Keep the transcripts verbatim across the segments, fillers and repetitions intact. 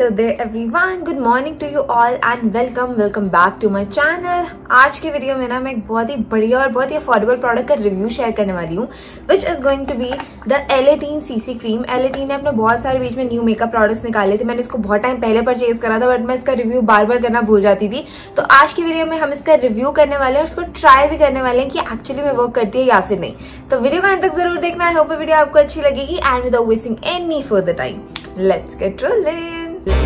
Hello there everyone, good morning to you all and welcome welcome back to my channel. आज के video में ना मैं एक बहुत ही बढ़िया और बहुत ही अफोर्डेबल प्रोडक्ट का रिव्यू शेयर करने वाली हूँ, which is going to be the Elatin CC cream. Elatin ने अपने बहुत सारे बीच में न्यू मेकअप प्रोडक्ट्स निकाले थे। मैंने इसको बहुत टाइम पहले परचेज करा था, बट मैं इसका रिव्यू बार बार करना भूल जाती थी। तो आज की वीडियो में हम इसका रिव्यू करने वाले हैं और इसको ट्राई भी करने वाले हैं कि एक्चुअली में वर्क करती है या फिर नहीं। तो वीडियो को अंत तक जरूर देखना। आई होप वीडियो आपको अच्छी लगेगी and without wasting any further time let's get rolling.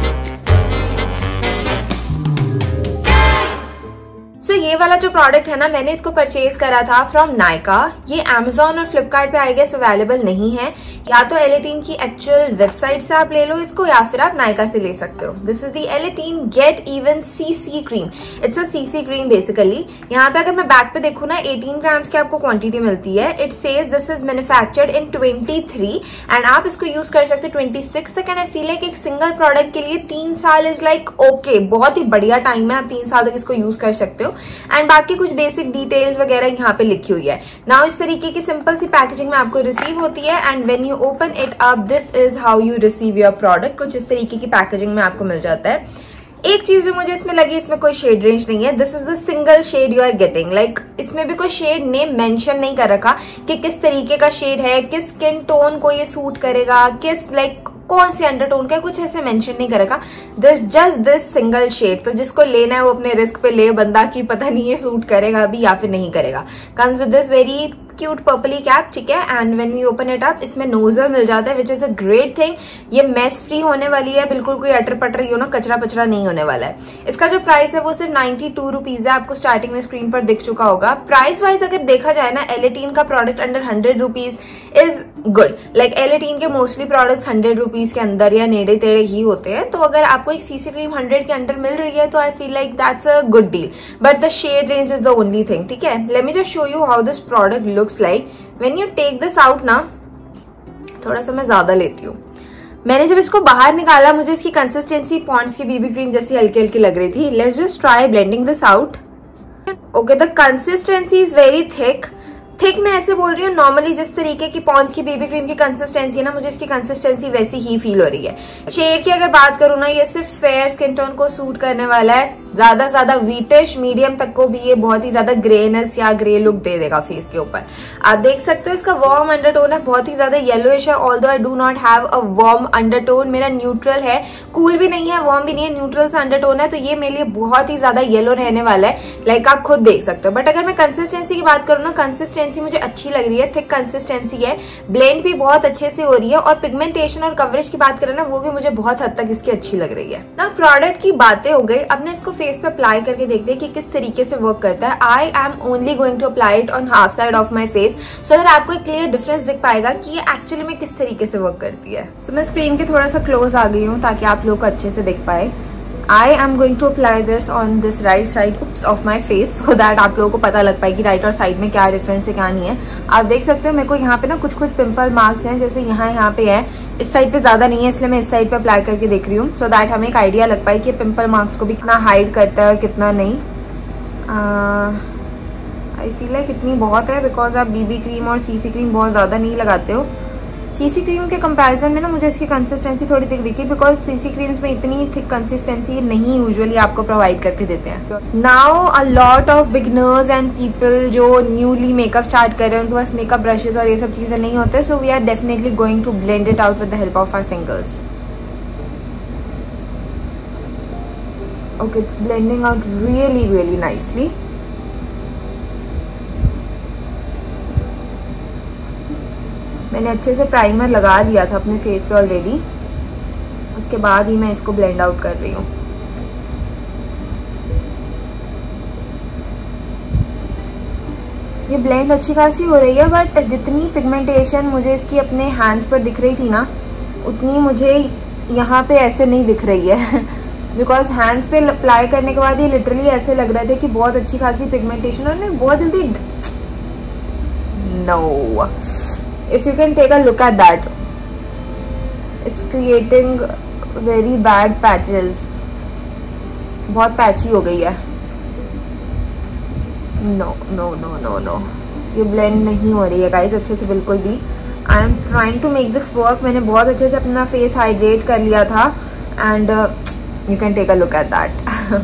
So so, ये वाला जो प्रोडक्ट है ना, मैंने इसको परचेज करा था फ्रॉम नायका। ये अमेजोन और फ्लिपकार्ट पे आई गेस अवेलेबल नहीं है। या तो एलेटीन की एक्चुअल वेबसाइट से आप ले लो इसको, या फिर आप नायका से ले सकते हो। This is the Elatin get even CC cream. It's a CC cream basically. यहाँ पे अगर मैं बैक पे देखूँ ना, अठारह ग्राम्स की आपको क्वांटिटी मिलती है। It says this is manufactured in तेईस एंड आप इसको यूज कर सकते हो छब्बीस तक। एंड आई फील लाइक एक सिंगल प्रोडक्ट के लिए तीन साल इज लाइक ओके, बहुत ही बढ़िया टाइम है। आप तीन साल तक इसको यूज कर सकते हो। एंड बाकी कुछ बेसिक डिटेल्स वगैरह यहाँ पे लिखी हुई है। नाउ इस तरीके की सिंपल सी पैकेजिंग में आपको रिसीव होती है and when you open it up this is how you receive your product. कुछ इस तरीके की पैकेजिंग में आपको मिल जाता है। एक चीज जो मुझे इसमें लगी, इसमें कोई शेड रेंज नहीं है। This is the single shade you are getting. Like इसमें भी कोई शेड नेम मेंशन नहीं कर रखा कि किस तरीके का शेड है, किस स्किन टोन को ये सूट करेगा, किस लाइक कौन सी अंडरटोन का, कुछ ऐसे मेंशन नहीं कर रखा। This just this single shade. तो जिसको लेना है वो अपने रिस्क पे ले बंदा, की पता नहीं ये सूट करेगा अभी या फिर नहीं करेगा। Comes with this very cute purply cap, ठीक है। And when you open it up, इसमें नोजल मिल जाता है which is a great thing. ये मेस फ्री होने वाली है, बिल्कुल कोई अटर पटर यू नो कचरा पचरा नहीं होने वाला है। इसका जो प्राइस है वो सिर्फ नाइन्टी टू रुपीज है। आपको स्टार्टिंग में स्क्रीन पर दिख चुका होगा। प्राइस वाइज अगर देखा जाए ना, एलेटीन का product under hundred rupees is good. Like एलेटीन के मोस्टली प्रोडक्ट्स हंड्रेड रुपीज के अंदर या नेड़े तेड़े ही होते हैं। तो अगर आपको एक सीसी क्रीम हंड्रेड के अंदर मिल रही है तो I feel like that's a good deal. But the shade range is the only thing, ठीक है। Let me just show you how this product looks like when you take this out ना। थोड़ा सा मैं ज्यादा लेती हूँ। मैंने जब इसको बाहर निकाला, मुझे इसकी कंसिस्टेंसी पॉन्ड्स की बीबी क्रीम जैसी हल्की हल्की लग रही थी। Let's just try blending this out. Okay, the consistency is very thick. Thick मैं ऐसे बोल रही हूँ, नॉर्मली जिस तरीके की पॉन्ड्स की बीबी क्रीम की कंसिस्टेंसी है ना, मुझे इसकी कंसिस्टेंसी वैसी ही फील हो रही है। शेड की अगर बात करूँ ना, ये सिर्फ फेयर स्किन टोन को सूट करने वाला है। ज्यादा से ज्यादा वीटिश मीडियम तक को भी ये बहुत ही ज्यादा ग्रेनेस या ग्रे लुक दे देगा फेस के ऊपर। आप देख सकते हो इसका वार्म अंडरटोन है, बहुत ही ज्यादा येलोइश है। Although I do not have a warm undertone, मेरा न्यूट्रल है, कूल भी नहीं है, वार्म भी नहीं है, न्यूट्रल सा अंडरटोन है। तो ये मेरे लिए बहुत ही ज्यादा येलो रहने वाला है, लाइक आप खुद देख सकते हो। बट अगर मैं कंसिस्टेंसी की बात करूँ ना, कंसिस्टेंसी मुझे अच्छी लग रही है। थिक कंसिस्टेंसी है, ब्लेंड भी बहुत अच्छे से हो रही है। और पिगमेंटेशन और कवरेज की बात करें ना, वो भी मुझे बहुत हद तक इसकी अच्छी लग रही है ना। प्रोडक्ट की बातें हो गई, अपने इसको फेस पे अप्लाई करके देखते हैं कि किस तरीके से वर्क करता है। I am only going to apply it on half side of my face so that आपको एक क्लियर डिफरेंस दिख पाएगा कि ये एक्चुअली में किस तरीके से वर्क करती है। तो so, मैं स्क्रीन के थोड़ा सा क्लोज आ गई हूँ ताकि आप लोग को अच्छे से दिख पाए। I am going to apply this on this right side oops, of my face so that आप लोगों को पता लग पाए कि राइट और साइड में क्या डिफरेंस है क्या नहीं है। आप देख सकते हो मेरे को यहाँ पे ना कुछ कुछ पिंपल मार्क्स हैं, जैसे यहाँ यहाँ पे है। इस साइड पे ज्यादा नहीं है, इसलिए मैं इस साइड पे अप्लाई करके देख रही हूँ सो दैट हमें एक आइडिया लग पाए कि पिंपल मार्क्स को भी कितना हाइड करता है और कितना नहीं। आई फील लाइक इतनी बहुत है, बिकॉज आप बीबी क्रीम और सीसी क्रीम बहुत ज्यादा नहीं लगाते हो। सीसी क्रीम के कंपैरिजन में ना मुझे इसकी कंसिस्टेंसी थोड़ी थिक दिखी, बिकॉज सीसी क्रीम्स में इतनी थिक कंसिस्टेंसी नहीं यूजुअली आपको प्रोवाइड करके देते हैं। Now a lot of beginners and people जो न्यूली मेकअप स्टार्ट कर रहे हैं, उनके पास मेकअप ब्रशेस और ये सब चीजें नहीं होते। So we are definitely going to blend it out with the help of our fingers. Okay, it's blending out really really nicely. मैंने अच्छे से प्राइमर लगा लिया था अपने फेस पे ऑलरेडी, उसके बाद ही मैं इसको ब्लेंड आउट कर रही हूँ। ये ब्लेंड अच्छी खासी हो रही है, बट जितनी पिगमेंटेशन मुझे इसकी अपने हैंड्स पर दिख रही थी ना, उतनी मुझे यहाँ पे ऐसे नहीं दिख रही है। बिकॉज हैंड्स पे अप्लाई करने के बाद ये लिटरली ऐसे लग रहे थे कि बहुत अच्छी खासी पिगमेंटेशन, और नहीं बहुत जल्दी no if you can take a look at that, it's creating very bad patches। बहुत पैची हो गई है। No no no no no ये ब्लेंड नहीं हो रही है गाइज अच्छे से बिल्कुल भी। I am trying to make this work. मैंने बहुत अच्छे से अपना फेस हाइड्रेट कर लिया था and you can take a look at that.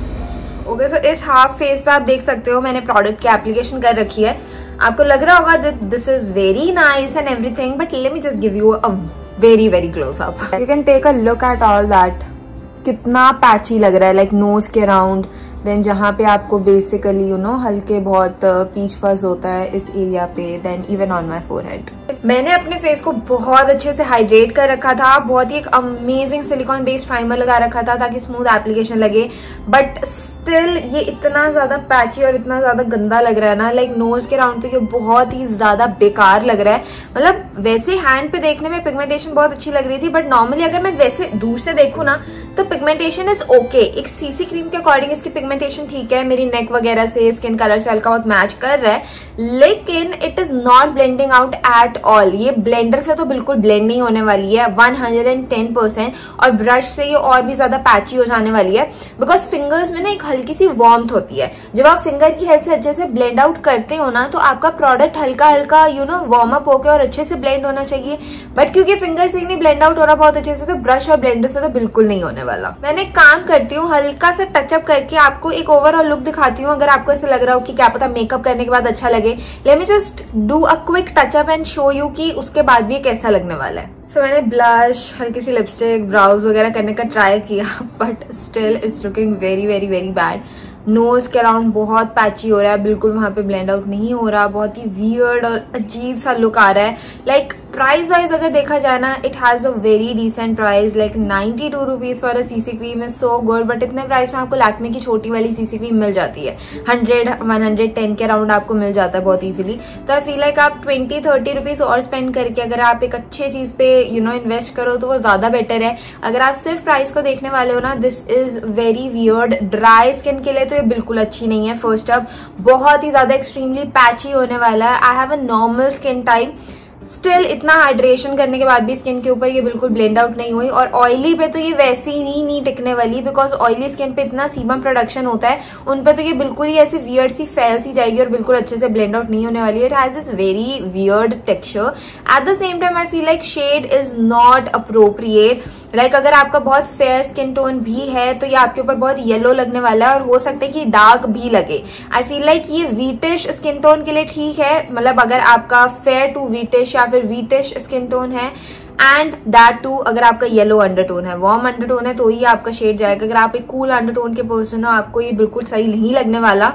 Okay, so इस हाफ फेस पे आप देख सकते हो मैंने प्रोडक्ट की एप्लीकेशन कर रखी है। आपको लग रहा होगा that this is very nice and everything, but let me just give you a very very close up. You can take a look at all that, कितना पैची लग रहा है, लाइक नोज के अराउंड, देन जहाँ पे आपको basically you know हल्के बहुत पीच फज होता है इस एरिया पे, then even on my forehead. मैंने अपने फेस को बहुत अच्छे से हाइड्रेट कर रखा था, बहुत ही एक अमेजिंग सिलिकॉन बेस्ड प्राइमर लगा रखा था ताकि स्मूथ एप्लीकेशन लगे, बट स्टिल ये इतना ज्यादा पैची और इतना ज्यादा गंदा लग रहा है ना, लाइक नोज के राउंड तो ये बहुत ही ज्यादा बेकार लग रहा है। मतलब वैसे हैंड पे देखने में पिगमेंटेशन बहुत अच्छी लग रही थी, बट नॉर्मली अगर मैं वैसे दूर से देखूँ ना तो पिगमेंटेशन इज ओके। एक सीसी क्रीम के अकॉर्डिंग इसकी पिगमेंटेशन ठीक है, मेरी नेक वगैरह से स्किन कलर से हल्का बहुत मैच कर रहा है, लेकिन it is not blending out at all. ये ब्लेंडर से तो बिल्कुल ब्लेंड नहीं होने वाली है वन हंड्रेड टेन परसेंट, और ब्रश से ये और भी ज्यादा पैची हो जाने वाली है, बिकॉज फिंगर्स में ना एक हल्की सी वार्मथ होती है। जब आप फिंगर की हेल्प से अच्छे से ब्लेंड आउट करते हो ना तो आपका प्रोडक्ट हल्का हल्का यू नो वार्म अप होकर और अच्छे से ब्लेंड होना चाहिए, बट क्योंकि फिंगर से नहीं ब्लेंड आउट हो रहा बहुत अच्छे से, तो ब्रश और ब्लेंडर से तो बिल्कुल नहीं होने वाला। मैंने काम करती हूँ हल्का सा टचअप करके आपको एक ओवरऑल लुक दिखाती हूँ। अगर आपको ऐसा लग रहा हो कि क्या पता मेकअप करने के बाद अच्छा लगे, let me just do a quick touch up and show you कि उसके बाद भी कैसा लगने वाला है। सो so, मैंने ब्लश, हल्की सी लिपस्टिक, ब्राउज वगैरह करने का ट्राई किया, but still it's looking very very very bad. Nose के अराउंड बहुत पैची हो रहा है, बिल्कुल वहां पे ब्लेंड आउट नहीं हो रहा, बहुत ही वियर्ड और अजीब सा लुक आ रहा है। लाइक प्राइस वाइज अगर देखा जाए ना, it has a very decent price, like ninety two rupees for a CC cream is so good, but इतने प्राइस में आपको लैक्मे की छोटी वाली सीसी क्रीम मिल जाती है, हंड्रेड वन हंड्रेड टेन के अराउंड आपको मिल जाता है बहुत इजीली। तो आई फील लाइक आप ट्वेंटी थर्टी रुपीज और स्पेंड करके अगर आप एक अच्छी चीज पे यू नो इन्वेस्ट करो तो वो ज्यादा बेटर है। अगर आप सिर्फ प्राइस को देखने वाले हो ना, this is very weird. Dry skin के लिए तो ये बिल्कुल अच्छी नहीं है। फर्स्ट अप बहुत ही ज्यादा एक्सट्रीमली पैची होने वाला है। I have a normal skin type, still इतना हाइड्रेशन करने के बाद भी स्किन के ऊपर ये बिल्कुल ब्लेंड आउट नहीं हुई, और ऑयली पे तो ये वैसे ही नहीं, नहीं टिकने वाली, बिकॉज ऑयली स्किन पे इतना सीबम प्रोडक्शन होता है, उन पे तो ये बिल्कुल ही ऐसी वियर्ड सी फैल सी जाएगी और बिल्कुल अच्छे से ब्लेंड आउट नहीं होने वाली है। It has this very weird texture. At the same time I feel like shade is not appropriate. Like अगर आपका बहुत फेयर स्किन टोन भी है तो ये आपके ऊपर बहुत येलो लगने वाला है, और हो सकता है कि डार्क भी लगे। आई फील लाइक ये वीटिश स्किन टोन के लिए ठीक है, मतलब अगर आपका फेयर टू वीटिश या फिर वीटिश स्किन टोन है, एंड दैट टू अगर आपका येलो अंडरटोन है, वार्म अंडरटोन है, तो ही आपका शेड जाएगा। अगर आप एक कूल अंडरटोन के पर्सन हो, आपको ये बिल्कुल सही नहीं लगने वाला,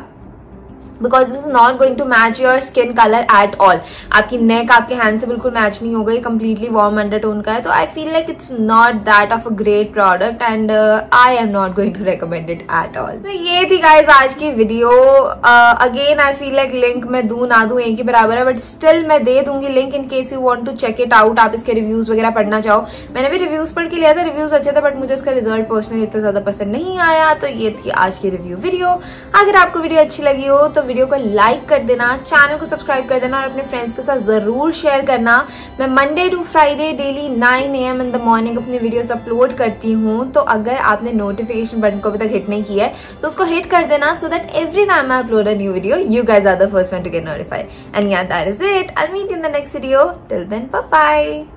because this is not going to match your skin colour at all. आपकी नेक आपके हैंड से बिल्कुल मैच नहीं हो गई, कंप्लीटली वार्म अंडरटोन का है, तो I feel like it's not that of a great product, and I am not going to recommend it at all. तो ये थी गाइज आज की video. Again I feel like link मैं दूं ना दूं एक ही बराबर है, बट स्टिल मैं दे दूंगी link in case you want to check it out. आप इसके रिव्यूज वगैरह पढ़ना चाहो, मैंने भी रिव्यूज पढ़ के लिया था, रिव्यूज अच्छे थे, बट मुझे इसका रिजल्ट पर्सनली इतना ज्यादा पसंद नहीं आया। तो ये थी आज की रिव्यू वीडियो। अगर आपको वीडियो अच्छी लगी हो तो वीडियो को लाइक कर देना, चैनल को सब्सक्राइब कर देना, और अपने फ्रेंड्स के साथ जरूर शेयर करना। मैं Monday to Friday daily nine a m in the morning अपनी वीडियोस अपलोड करती हूँ, तो अगर आपने नोटिफिकेशन बटन को अभी तक हिट नहीं किया है तो उसको हिट कर देना, so that every time I upload a new video you guys are the first one to get notified. And yeah that is it. I will meet in the next video. Till then bye bye.